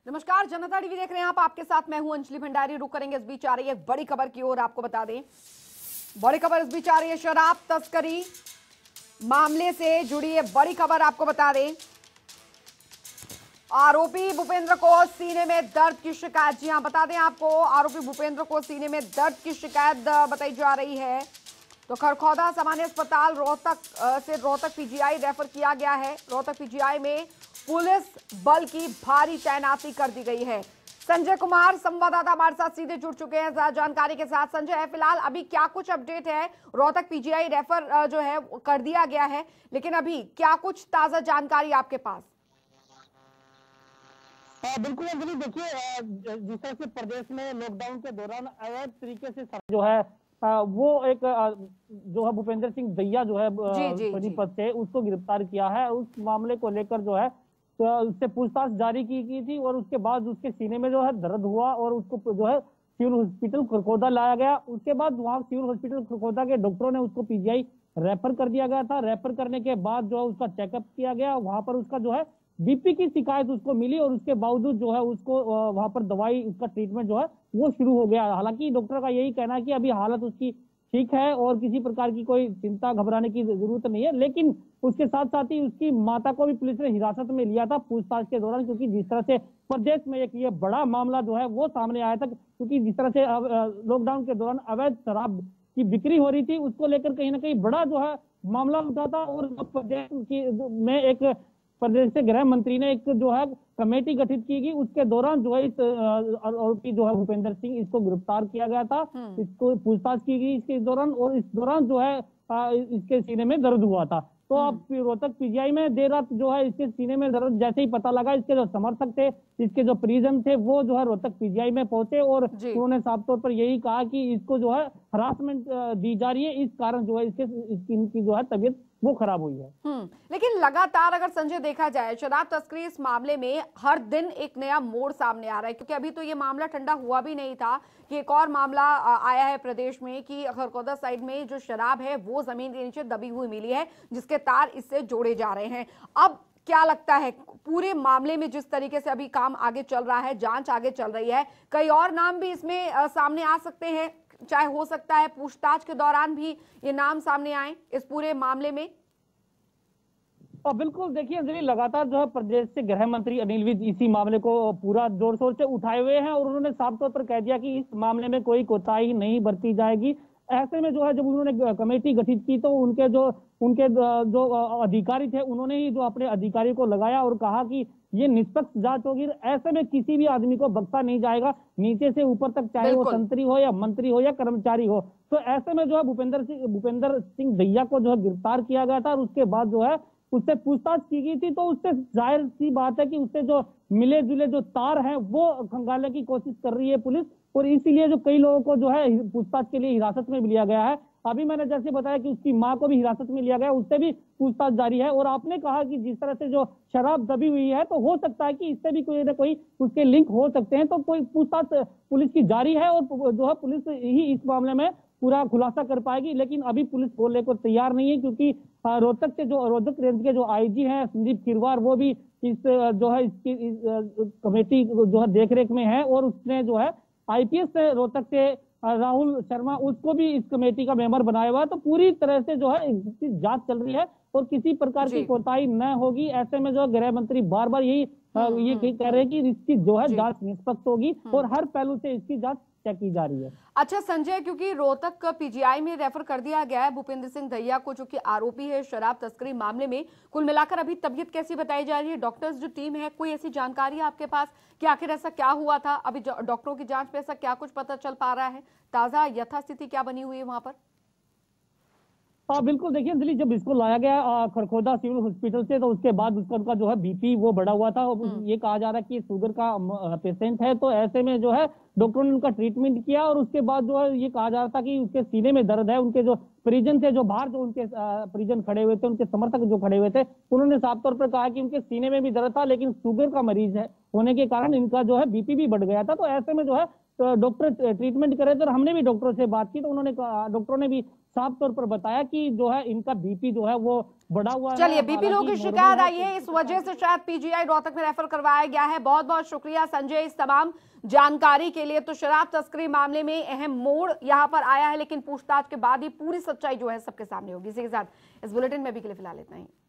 नमस्कार, जनता टीवी देख रहे हैं आप। आपके साथ मैं हूं अंजलि भंडारी। रुक करेंगे इस बीच आ रही है एक बड़ी खबर की ओर। आपको बता दें, बड़ी खबर इस बीच आ रही है शराब तस्करी मामले से जुड़ी है बड़ी खबर। आपको बता दें, आरोपी भूपेंद्र को सीने में दर्द की शिकायत। जी हां, बता दें आपको, आरोपी भूपेंद्र को सीने में दर्द की शिकायत बताई जा रही है। तो खरखौदा सामान्य अस्पताल रोहतक से रोहतक पीजीआई रेफर किया गया है। रोहतक पीजीआई में पुलिस बल की भारी तैनाती कर दी गई है। संजय कुमार संवाददाता हमारे साथ सीधे जुड़ चुके हैं जानकारी के साथ। संजय, फिलहाल अभी क्या कुछ अपडेट है? रोहतक पीजीआई रेफर जो है कर दिया गया है, लेकिन अभी क्या कुछ ताजा जानकारी आपके पास? बिल्कुल अंजलि, देखिए जिस तरह से प्रदेश में लॉकडाउन के दौरान अवैध तरीके से जो है वो एक जो है भूपेंद्र सिंह दहिया जो है सोनीपत से उसको गिरफ्तार किया है। उस मामले को लेकर जो है तो उससे पूछताछ जारी की थी और उसके बाद उसके सीने में जो है दर्द हुआ और उसको जो है सिविल हॉस्पिटल खरखौदा लाया गया। उसके बाद वहाँ सिविल हॉस्पिटल खरखौदा के डॉक्टरों ने उसको पीजीआई रेफर कर दिया गया था। रेफर करने के बाद जो है उसका चेकअप किया गया। वहां पर उसका जो है बीपी की शिकायत उसको मिली और उसके बावजूद जो है उसको वहां पर दवाई, उसका ट्रीटमेंट जो है वो शुरू हो गया। हालांकि डॉक्टर का यही कहना है कि अभी हालत उसकी ठीक है और किसी प्रकार की कोई चिंता घबराने की जरूरत नहीं है। लेकिन उसके साथ साथ ही उसकी माता को भी पुलिस ने हिरासत में लिया था पूछताछ के दौरान, क्योंकि जिस तरह से प्रदेश में एक ये बड़ा मामला जो है वो सामने आया था, क्योंकि जिस तरह से लॉकडाउन के दौरान अवैध शराब की बिक्री हो रही थी, उसको लेकर कहीं ना कहीं बड़ा जो है मामला उठा था। और प्रदेश में एक प्रदेश के गृह मंत्री ने एक जो है कमेटी गठित की गई। उसके दौरान जो है इस आरोपी जो है भूपेंद्र सिंह, इसको गिरफ्तार किया गया था। इसको पूछताछ की गई इसके दौरान, और इस दौरान जो है इसके सीने में दर्द हुआ था। तो अब रोहतक पीजीआई में देर रात जो है इसके सीने में दर्द जैसे ही पता लगा, इसके जो समर्थक थे, इसके जो परिजन थे, वो जो है रोहतक पीजीआई में पहुंचे और उन्होंने साफ तौर पर यही कहा कि इसको जो है हरासमेंट दी जा रही है, इस कारण जो है इसकी जो है तबीयत वो खराब हुई है। लेकिन लगातार अगर संजय देखा जाए, शराब तस्करी इस मामले में हर दिन एक नया मोड़ सामने आ रहा है, क्योंकि अभी तो ये मामला ठंडा हुआ भी नहीं था कि एक और मामला आया है प्रदेश में कि खरखौदा साइड में जो शराब है वो जमीन के नीचे दबी हुई मिली है, जिसके तार इससे जोड़े जा रहे हैं। अब क्या लगता है पूरे मामले में जिस तरीके से अभी काम आगे चल रहा है, जांच आगे चल रही है, कई और नाम भी इसमें सामने आ सकते हैं? चाहे हो सकता है पूछताछ के दौरान भी ये नाम सामने आए इस पूरे मामले में। और बिल्कुल देखिए अंजलि, लगातार जो है प्रदेश से गृह मंत्री अनिल विज इसी मामले को पूरा जोर शोर से उठाए हुए हैं और उन्होंने साफ तौर पर कह दिया कि इस मामले में कोई कोताही नहीं बरती जाएगी। ऐसे में जो है जब उन्होंने कमेटी गठित की तो उनके जो अधिकारी थे, उन्होंने ही जो अपने अधिकारी को लगाया और कहा कि ये निष्पक्ष जांच होगी। ऐसे में किसी भी आदमी को बख्शा नहीं जाएगा, नीचे से ऊपर तक, चाहे वो संतरी हो या मंत्री हो या कर्मचारी हो। तो ऐसे में जो है भूपेंद्र सिंह दहिया को जो है गिरफ्तार किया गया था और उसके बाद जो है उससे पूछताछ की गई थी। तो उससे जाहिर सी बात है कि उससे जो मिले जुले जो तार हैं वो खंगालने की कोशिश कर रही है पुलिस, और इसीलिए जो कई लोगों को जो है पूछताछ के लिए हिरासत में भी लिया गया है। अभी मैंने जैसे बताया कि उसकी मां को भी हिरासत में लिया गया, उससे भी पूछताछ जारी है। और आपने कहा कि जिस तरह से जो शराब दबी हुई है, तो हो सकता है कि इससे भी कोई ना कोई उसके लिंक हो सकते हैं। तो कोई पूछताछ पुलिस की जारी है और जो है पुलिस ही इस मामले में पूरा खुलासा कर पाएगी। लेकिन अभी पुलिस बोलने को तैयार नहीं है, क्योंकि रोहतक रेंज के जो आईजी हैं संदीप किरवार, वो भी इस जो है इसकी कमेटी जो है देखरेख में है, और उसने जो है आईपीएस से रोहतक से राहुल शर्मा, उसको भी इस कमेटी का मेंबर बनाया हुआ है। तो पूरी तरह से जो है इसकी जांच चल रही है और किसी प्रकार की कोताही न होगी। ऐसे में जो गृह मंत्री बार बार यही कह रहे हैं कि इसकी जो है जांच निष्पक्ष होगी और हर पहलू से इसकी जांच की जा रही है। अच्छा संजय, क्योंकि रोहतक पीजीआई में रेफर कर दिया गया है भूपेंद्र सिंह दहिया को, जो कि आरोपी है शराब तस्करी मामले में, कुल मिलाकर अभी तबीयत कैसी बताई जा रही है? डॉक्टर्स जो टीम है, कोई ऐसी जानकारी है आपके पास कि आखिर ऐसा क्या हुआ था? अभी डॉक्टरों की जांच पे ऐसा क्या कुछ पता चल पा रहा है? ताजा यथास्थिति क्या बनी हुई है वहां पर? बिल्कुल देखिए अंजलि, जब इसको लाया गया खरखौदा सिविल हॉस्पिटल से, तो उसके बाद उसका जो है बीपी वो बढ़ा हुआ था। ये कहा जा रहा है कि शुगर का पेशेंट है। तो ऐसे में जो है डॉक्टरों ने उनका ट्रीटमेंट किया और उसके बाद जो है ये कहा जा रहा था कि उसके सीने में दर्द है। उनके जो परिजन थे, जो बाहर जो उनके परिजन खड़े हुए थे, उनके समर्थक जो खड़े हुए थे, उन्होंने साफ तौर पर कहा कि उनके सीने में भी दर्द था, लेकिन शुगर का मरीज है होने के कारण इनका जो है बीपी भी बढ़ गया था। तो ऐसे में जो है डॉक्टर ट्रीटमेंट करे थे और हमने भी डॉक्टरों से बात की तो डॉक्टरों ने भी साफ तौर पर बताया कि जो है इनका बीपी जो है वो बढ़ा हुआ है। चलिए, बीपी लो की शिकायत आई है, इस वजह से शायद पीजीआई रोहतक में रेफर करवाया गया है। बहुत बहुत शुक्रिया संजय इस तमाम जानकारी के लिए। तो शराब तस्करी मामले में अहम मोड़ यहां पर आया है, लेकिन पूछताछ के बाद ही पूरी सच्चाई जो है सबके सामने होगी। इसी के साथ इस बुलेटिन में भी के लिए फिलहाल इतना ही।